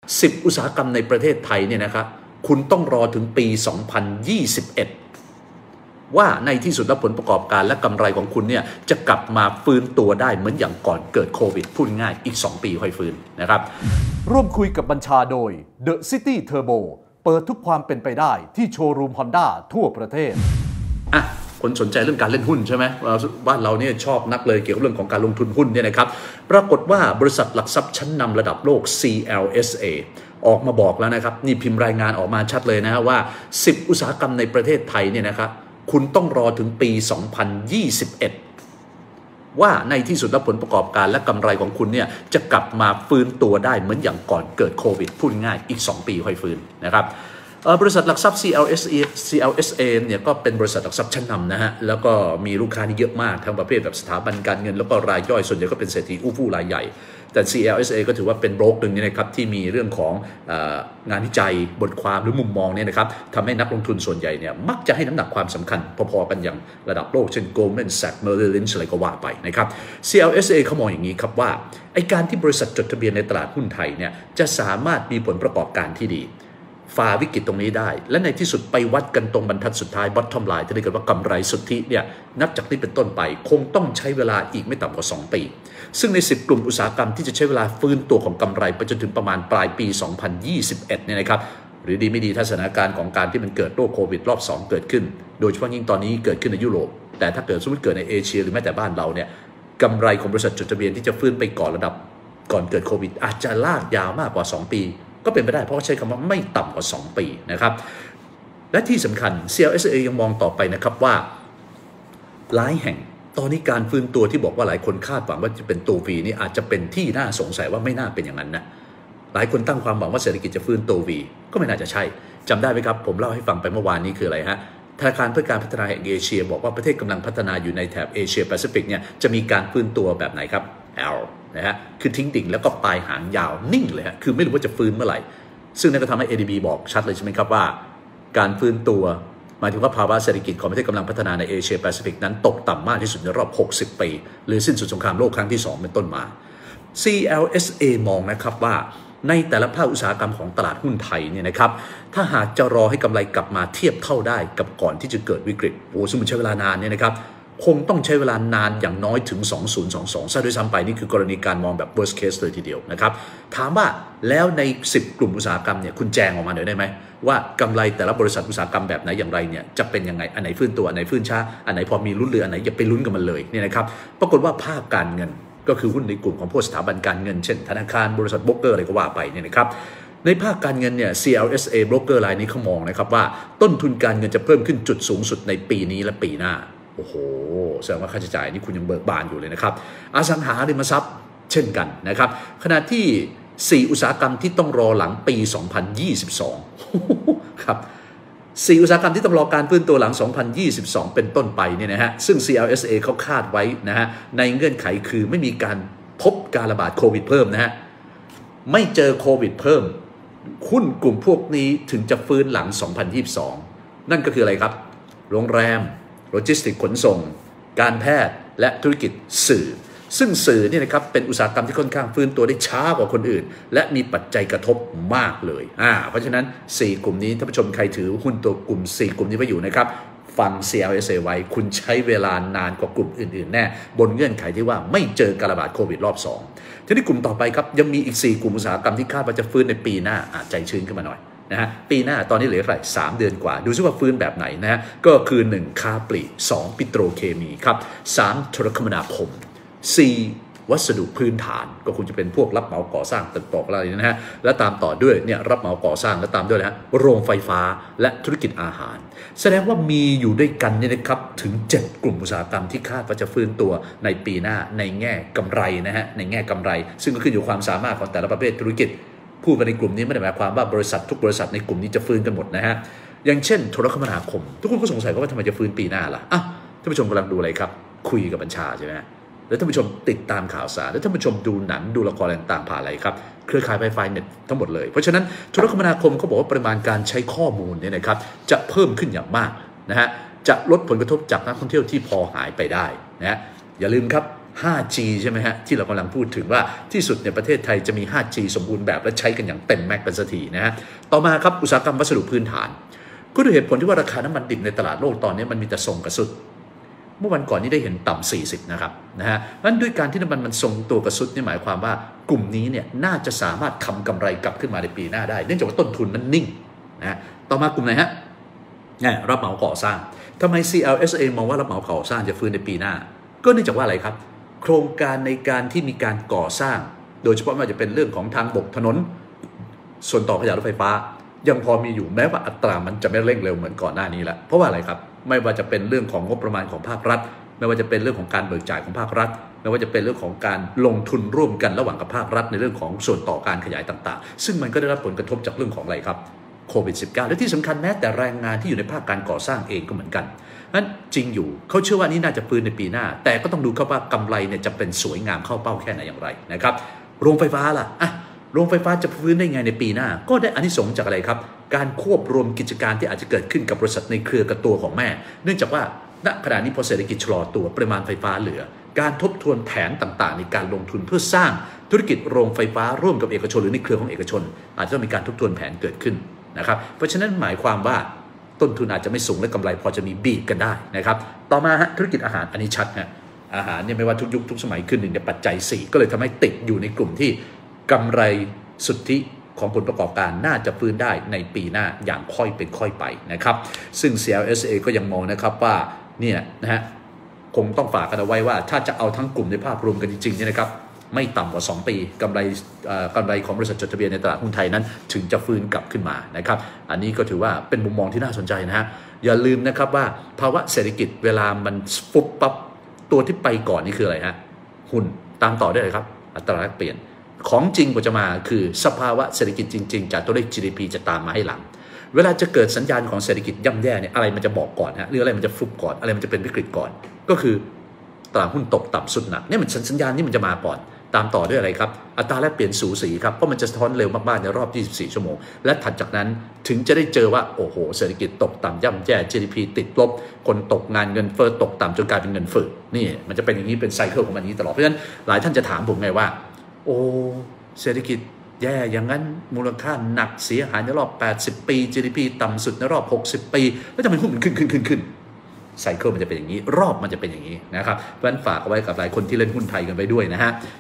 10อุตสาหกรรมในประเทศไทยเนี่ยนะครับคุณต้องรอถึงปี 2021 ว่าในที่สุดแล้วผลประกอบการและกำไรของคุณเนี่ยจะกลับมาฟื้นตัวได้เหมือนอย่างก่อนเกิดโควิดพูดง่ายอีก2 ปีค่อยฟื้นนะครับร่วมคุยกับบัญชาโดย The City Turbo เปิดทุกความเป็นไปได้ที่โชว์รูม Honda ทั่วประเทศคนสนใจเรื่องการเล่นหุ้นใช่ไหมบ้านเราเนี่ยชอบนักเลยเกี่ยวกับเรื่องของการลงทุนหุ้นเนี่ยนะครับปรากฏว่าบริษัทหลักทรัพย์ชั้นนำระดับโลก CLSA ออกมาบอกแล้วนะครับนี่พิมพ์รายงานออกมาชัดเลยนะว่า10อุตสาหกรรมในประเทศไทยเนี่ยนะครับคุณต้องรอถึงปี 2021 ว่าในที่สุดแล้วผลประกอบการและกำไรของคุณเนี่ยจะกลับมาฟื้นตัวได้เหมือนอย่างก่อนเกิดโควิดพูดง่ายอีก2 ปีค่อยฟื้นนะครับบริษัทหลักทรัพย์ CLSA เนี่ยก็เป็นบริษัทหลักทรัพย์ชั้นนำนะฮะแล้วก็มีลูกค้าที่เยอะมากทั้งประเภทแบบสถาบันการเงินแล้วก็รายย่อยส่วนใหญ่ก็เป็นเศรษฐีอู้ฟู่รายใหญ่แต่ CLSA ก็ถือว่าเป็นโบรกหนึ่งนะครับที่มีเรื่องของงานวิจัยบทความหรือมุมมองเนี่ยนะครับทำให้นักลงทุนส่วนใหญ่เนี่ยมักจะให้น้ำหนักความสำคัญพอๆกันอย่างระดับโลกเช่น Goldman Sachs Merrill Lynch อะไรก็ว่าไปนะครับ CLSA เขามองอย่างนี้ครับว่าไอ้การที่บริษัทจดทะเบียนในตลาดหุ้นไทยเนี่ยจะสามารถมีผลประกอบการที่ดีฝ่าวิกฤตตรงนี้ได้และในที่สุดไปวัดกันตรงบรรทัดสุดท้าย bottom line ที่เรียกว่ากำไรสุทธิเนี่ยนับจากนี้เป็นต้นไปคงต้องใช้เวลาอีกไม่ต่ำกว่า2 ปีซึ่งใน10กลุ่มอุตสาหกรรมที่จะใช้เวลาฟื้นตัวของกำไรไปจนถึงประมาณปลายปี 2021 เนี่ยนะครับหรือดีไม่ดีถ้าสถานการณ์ของการที่มันเกิดโรคโควิดรอบ2เกิดขึ้นโดยเฉพาะยิ่งตอนนี้เกิดขึ้นในยุโรปแต่ถ้าเกิดสมมติเกิดในเอเชียหรือแม้แต่บ้านเราเนี่ยกำไรของบริษัทจดทะเบียนที่จะฟื้นไปก่อนระดับก่อนเกิดโควิดอาจจะลากยาวมากกว่า2 ปีก็เป็นไปได้เพราะใช้คำว่าไม่ต่ำกว่า2 ปีนะครับและที่สำคัญ CLSA ยังมองต่อไปนะครับว่าหลายแห่งตอนนี้การฟื้นตัวที่บอกว่าหลายคนคาดหวังว่าจะเป็นตัว V นี่อาจจะเป็นที่น่าสงสัยว่าไม่น่าเป็นอย่างนั้นนะหลายคนตั้งความหวังว่าเศรษฐกิจจะฟื้นตัว V ก็ไม่น่าจะใช่จำได้ไหมครับผมเล่าให้ฟังไปเมื่อวานนี้คืออะไรฮะธนาคารเพื่อการพัฒนาแห่งเอเชียบอกว่าประเทศกำลังพัฒนาอยู่ในแถบเอเชียแปซิฟิกเนี่ยจะมีการฟื้นตัวแบบไหนครับ L นะฮะคือทิ้งดิ่งแล้วก็ปลายหางยาวนิ่งเลยฮะคือไม่รู้ว่าจะฟื้นเมื่อไหร่ซึ่งนั่นก็ทำให้ ADB บอกชัดเลยใช่ไหมครับว่าการฟื้นตัวหมายถึงว่าภาวะเศรษฐกิจของประเทศกำลังพัฒนาในเอเชียแปซิฟิกนั้นตกต่ำมากที่สุดในรอบ60 ปีหรือสิ้นสุดสงครามโลกครั้งที่2เป็นต้นมา CLSA มองนะครับว่าในแต่ละภาคอุตสาหกรรมของตลาดหุ้นไทยเนี่ยนะครับถ้าหากจะรอให้กำไรกลับมาเทียบเท่าได้กับก่อนที่จะเกิดวิกฤตซึ่งมันใช้เวลานานเนี่ยนะครับคงต้องใช้เวลานานอย่างน้อยถึง2022ซะด้วยซ้ำไปนี่คือกรณีการมองแบบ worst case เลยทีเดียวนะครับถามว่าแล้วใน10กลุ่มอุตสาหกรรมเนี่ยคุณแจงออกมาหน่อยได้ไหมว่ากำไรแต่ละบริษัทอุตสาหกรรมแบบไหนอย่างไรเนี่ยจะเป็นยังไงอันไหนฟื้นตัวอันไหนฟื้นช้าอันไหนพอมีลุ้นหรืออันไหนอย่าไปลุ้นกับมันเลยเนี่ยนะครับปรากฏว่าภาคการเงินก็คือหุ้นในกลุ่มของพวกสถาบันการเงินเช่นธนาคารบริษัทโบรกเกอร์อะไรก็ว่าไปเนี่ยนะครับในภาคการเงินเนี่ย CLSA โบรกเกอร์รายนี้เขามองนะครับว่าต้นทุนการเงินจะเพิ่มขึ้นจุดสูงสุดในปีนี้และปีหน้าโอ้โหแสดงว่าค่าใช้จ่ายนี่คุณยังเบิกบานอยู่เลยนะครับอสังหาริมทรัพย์เช่นกันนะครับขณะที่4อุตสาหกรรมที่ต้องรอหลังปี 2022 ครับ4อุตสาหกรรมที่ต้องรอการฟื้นตัวหลัง 2022 เป็นต้นไปเนี่ยนะฮะซึ่ง CLSA เขาคาดไว้นะฮะในเงื่อนไขคือไม่มีการพบการระบาดโควิดเพิ่มนะฮะไม่เจอโควิดเพิ่มหุ้นกลุ่มพวกนี้ถึงจะฟื้นหลัง 2022 นั่นก็คืออะไรครับโรงแรมโลจิสติกขนส่งการแพทย์และธุรกิจสื่อซึ่งสื่อเนี่ยนะครับเป็นอุตสาหกรรมที่ค่อนข้างฟื้นตัวได้ช้ากว่าคนอื่นและมีปัจจัยกระทบมากเลยเพราะฉะนั้น4กลุ่มนี้ท่านผู้ชมใครถือหุ้นตัวกลุ่ม4กลุ่มนี้ไว้อยู่นะครับฟัง CLSA ไว้คุณใช้เวลานานกว่ากลุ่มอื่นๆแน่บนเงื่อนไขที่ว่าไม่เจอการระบาดโควิดรอบ2ทีนี้กลุ่มต่อไปครับยังมีอีก4กลุ่มอุตสาหกรรมที่คาดว่าจะฟื้นในปีหน้าใจชื้นขึ้นมาหน่อยนะฮะปีหน้าตอนนี้เหลือเท่าไหร่3 เดือนกว่าดูซิว่าฟื้นแบบไหนนะฮะก็คือ1ค้าปลีก2ปิโตรเคมีครับ3โทรคมนาคม4วัสดุพื้นฐานก็คงจะเป็นพวกรับเหมาก่อสร้างตึกตอกอะไรนะฮะและตามต่อด้วยเนี่ยรับเหมาก่อสร้างและตามด้วยนะฮะโรงไฟฟ้าและธุรกิจอาหารแสดงว่ามีอยู่ด้วยกันเนี่ยนะครับถึง7กลุ่มอุตสาหกรรมที่คาดว่าจะฟื้นตัวในปีหน้าในแง่กำไรนะฮะในแง่กำไรซึ่งก็ขึ้นอยู่ความสามารถของแต่ละประเภทธุรกิจพูดไปในกลุ่มนี้ไม่ได้หมายความว่าบริษัททุกบริษัทในกลุ่มนี้จะฟื้นกันหมดนะฮะอย่างเช่นโทรคมนาคมทุกคนก็สงสัยว่าทำไมจะฟื้นปีหน้าล่ะท่านผู้ชมกำลังดูอะไรครับคุยกับบัญชาใช่ไหมแล้วท่านผู้ชมติดตามข่าวสารแล้วท่านผู้ชมดูหนังดูละครต่างๆผ่านอะไรครับเครือข่ายไวไฟเน็ตทั้งหมดเลยเพราะฉะนั้นโทรคมนาคมเขาบอกว่าปริมาณการใช้ข้อมูลเนี่ยนะครับจะเพิ่มขึ้นอย่างมากนะฮะจะลดผลกระทบจากนักท่องเที่ยวที่พอหายไปได้นะอย่าลืมครับ 5G ใช่ไหมฮะที่เรากำลังพูดถึงว่าที่สุดในประเทศไทยจะมี 5G สมบูรณ์แบบและใช้กันอย่างเต็มแม็กซ์กันสักทีนะฮะต่อมาครับอุตสาหกรรมวัสดุพื้นฐานก็ด้วยเหตุผลที่ว่าราคาน้ำมันดิบในตลาดโลกตอนนี้มันมีแต่ทรงกระสุดเมื่อวันก่อนนี้ได้เห็นต่ำ40นะครับนะฮะนั้นด้วยการที่น้ำมันทรงตัวกระสุดนี่หมายความว่ากลุ่มนี้เนี่ยน่าจะสามารถทำกำไรกลับขึ้นมาในปีหน้าได้เนื่องจากว่าต้นทุนมันนิ่งนะต่อมากลุ่มไหนฮะรับเหมาก่อสร้างทำไม CLSA มองว่ารับเหมาก่อสร้างจะฟื้นในปีหน้าก็เนื่องจากว่าอะไรครับโครงการในการที่มีการก่อสร้างโดยเฉพาะไม่ว่าจะเป็นเรื่องของทางบกถนนส่วนต่อขยายรถไฟฟ้ายังพอมีอยู่แม้ว่าอัตรามันจะไม่เร่งเร็วเหมือนก่อนหน้านี้แล้วเพราะว่าอะไรครับไม่ว่าจะเป็นเรื่องของงบประมาณของภาครัฐไม่ว่าจะเป็นเรื่องของการเบิกจ่ายของภาครัฐไม่ว่าจะเป็นเรื่องของการลงทุนร่วมกันระหว่างกับภาครัฐในเรื่องของส่วนต่อการขยายต่างๆซึ่งมันก็ได้รับผลกระทบจากเรื่องของอะไรครับโควิด -19 และที่สำคัญแม้แต่แรงงานที่อยู่ในภาคการก่อสร้างเองก็เหมือนกันนั้นจริงอยู่เขาเชื่อว่านี่น่าจะฟื้นในปีหน้าแต่ก็ต้องดูครับว่ากำไรเนี่ยจะเป็นสวยงามเข้าเป้าแค่ไหนอย่างไรนะครับโรงไฟฟ้าล่ะโรงไฟฟ้าจะฟื้นได้ไงในปีหน้าก็ได้อานิสงส์จากอะไรครับการควบรวมกิจการที่อาจจะเกิดขึ้นกับบริษัทในเครือกับตัวของแม่เนื่องจากว่าณขณะนี้พอเศรษฐกิจชะลอตัวปริมาณไฟฟ้าเหลือการทบทวนแผนต่างๆในการลงทุนเพื่อสร้างธุรกิจโรงไฟฟ้าร่วมกับเอกชนหรือในเครือของเอกชนอาจจะต้องมีการทบทวนแผนเกิดขึ้นนะครับเพราะฉะนั้นหมายความว่าต้นทุนอาจจะไม่สูงและกำไรพอจะมีบีบกันได้นะครับต่อมาธุรกิจอาหารอันนี้ชัดนะอาหารเนี่ยไม่ว่าทุกยุคทุกสมัยขึ้นหนึ่งในปัจจัย4ก็เลยทำให้ติดอยู่ในกลุ่มที่กำไรสุทธิของผลประกอบการน่าจะฟื้นได้ในปีหน้าอย่างค่อยเป็นค่อยไปนะครับซึ่ง CLSA ก็ยังมองนะครับว่าเนี่ยนะฮะคงต้องฝากกันเอาไว้ว่าถ้าจะเอาทั้งกลุ่มในภาพรวมกันจริงๆเนี่ยนะครับไม่ต่ำกว่า2ปีกำไรของบริษัทจดทะเบียนในตลาดหุ้นไทยนั้นถึงจะฟื้นกลับขึ้นมานะครับอันนี้ก็ถือว่าเป็นมุมมองที่น่าสนใจนะฮะอย่าลืมนะครับว่าภาวะเศรษฐกิจเวลามันฟุบปั๊บตัวที่ไปก่อนนี่คืออะไรฮะหุ้นตามต่อได้เลยครับอัตราแลกเปลี่ยนของจริงกว่าจะมาคือสภาวะเศรษฐกิจจริงๆจากตัวเลข GDP จะตามมาให้หลังเวลาจะเกิดสัญญาณของเศรษฐกิจย่ำแย่เนี่ยอะไรมันจะบอกก่อนฮะหรืออะไรมันจะฟุบก่อนอะไรมันจะเป็นวิกฤตก่อนก็คือตลาดหุ้นตกต่ำสุดหนักเนี่ยมันสัญญาณนี้มันจะมาก่อนตามต่อด้วยอะไรครับอัตราแลกเปลี่ยนสูสีครับเพราะมันจะสะท้อนเร็วมากๆในรอบ24ชั่วโมงและถัดจากนั้นถึงจะได้เจอว่าโอ้โหเศรษฐกิจตกต่ำย่ำแย่ GDP ติดลบคนตกงานเงินเฟ้อตกต่ำจนกลายเป็นเงินฝืดนี่มันจะเป็นอย่างนี้เป็นไซเคิลของมันนี้ตลอดเพราะฉะนั้นหลายท่านจะถามผมไงว่าโอ้เศรษฐกิจแย่อย่างนั้นมูลค่าหนักเสียหายในรอบ80ปี GDP ต่ำสุดในรอบ60ปีแล้วทำไมหุ้นมันขึ้นไซเคิลมันจะเป็นอย่างนี้รอบมันจะเป็นอย่างนี้นะครับเพราะฉะนั้นฝากเอาไว้กับหลายคนที่เล่นหุ้นไทยกันไปด้วยนะฮะ